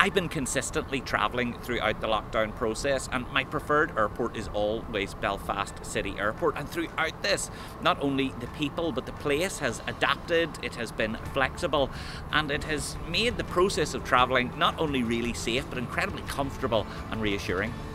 I've been consistently travelling throughout the lockdown process, and my preferred airport is always Belfast City Airport. And throughout this, not only the people but the place has adapted, it has been flexible, and it has made the process of travelling not only really safe but incredibly comfortable and reassuring.